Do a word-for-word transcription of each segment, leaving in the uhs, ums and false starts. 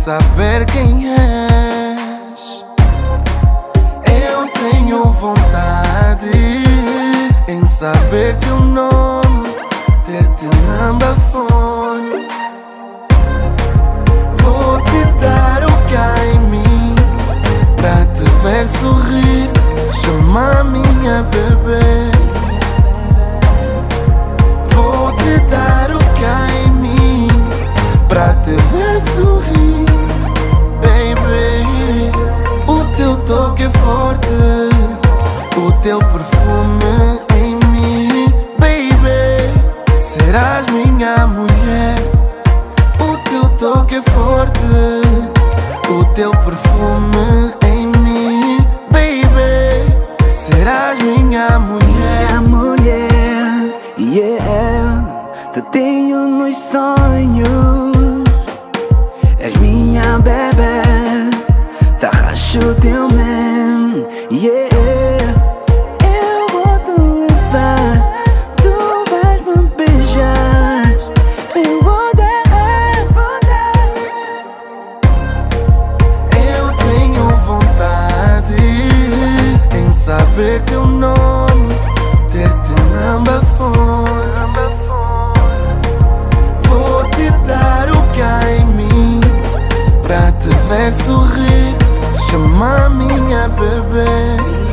saber quem és. Eu tenho vontade em saber teu nome, ter teu number phone. Vou te dar o que há em mim pra te ver sorrir, te chamar minha bebê. Vou te dar o que há em mim pra te ver sorrir, baby. O teu toque é forte, o teu perfume em mim, baby. Tu serás minha mulher. O teu toque é forte, o teu perfume em mim, baby. Tu serás minha mulher. Minha mulher, yeah. Te tenho nos sonhos, és minha bebê. Te arracho teu man, yeah. Eu vou te levar, tu vais me beijar. Eu vou dar. Eu tenho vontade em saber teu nome, ter teu number phone. Vou te dar o que há em mim pra te ver sorrir, te chamar minha bebê.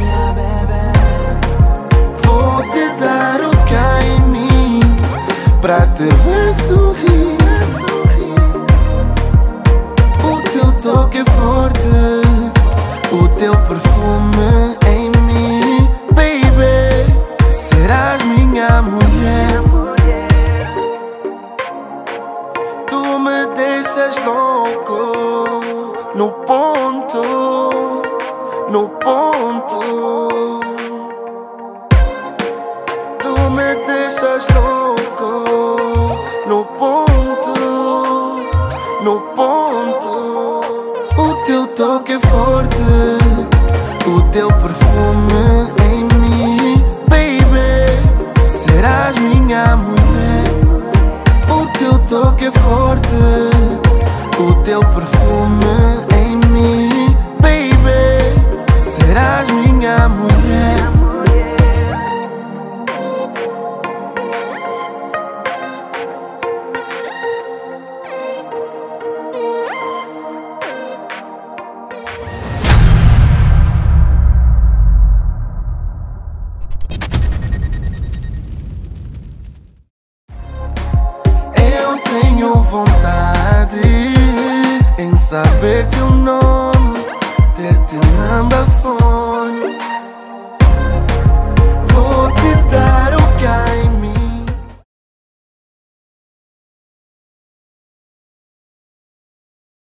Vou te dar o que há em mim pra te ver sorrir. O teu toque é forte, o teu perfume em mim, baby. Tu serás minha mulher. Tu me deixas louco no ponto, no ponto. Tu me deixas louco no ponto, no ponto. O teu toque é forte, o teu perfume em mim, baby. Tu serás minha mulher. O teu toque é forte, o teu perfume em mim, baby. Tu serás minha mulher. Eu tenho vontade em saber teu nome, ter teu number phone.